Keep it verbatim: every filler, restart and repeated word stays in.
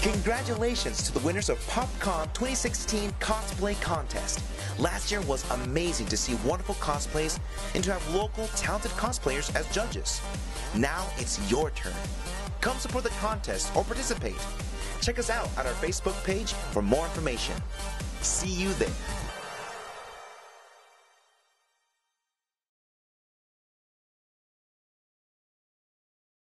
Congratulations to the winners of PopCon twenty sixteen Cosplay Contest. Last year was amazing to see wonderful cosplays and to have local talented cosplayers as judges. Now it's your turn. Come support the contest or participate. Check us out on our Facebook page for more information. See you there.